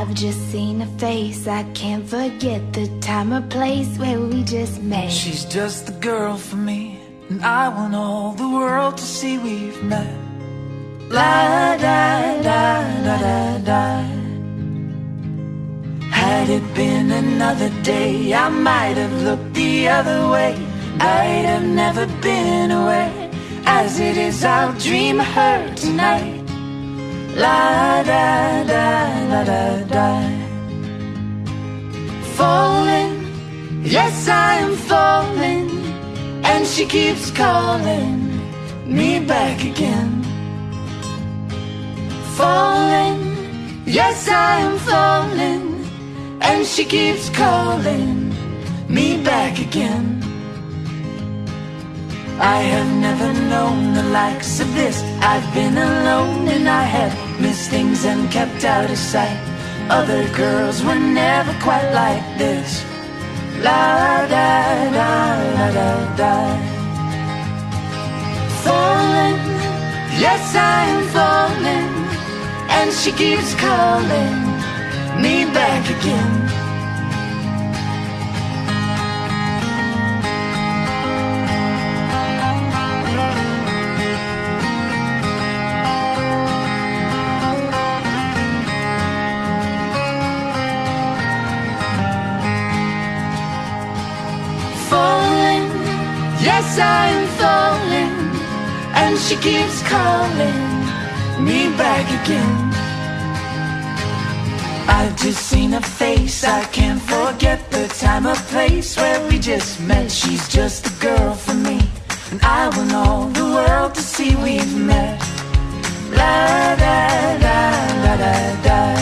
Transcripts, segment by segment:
I've just seen her face. I can't forget the time or place where we just met. She's just the girl for me, and I want all the world to see we've met. La da da da da da. Had it been another day, I might have looked the other way. I'd have never been away. As it is, I'll dream of her tonight. La da da da da da. Falling, yes I am falling, and she keeps calling me back again. Falling, yes I am falling, and she keeps calling me back again. I have never known the likes of this. I've been alone and I have missed things and kept out of sight. Other girls were never quite like this. La da da da da da. Falling, yes I am falling, and she keeps calling me back again. Falling, yes I am falling, and she keeps calling me back again. I've just seen her face, I can't forget the time or place where we just met. She's just the girl for me, and I want all the world to see we've met. La da da da da da.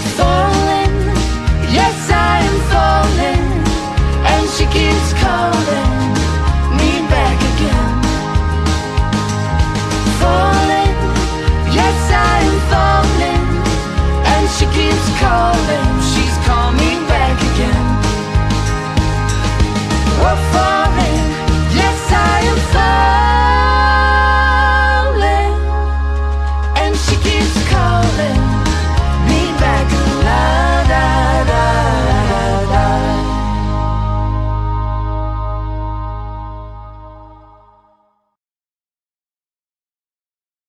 Falling, yes I am falling, and she keeps calling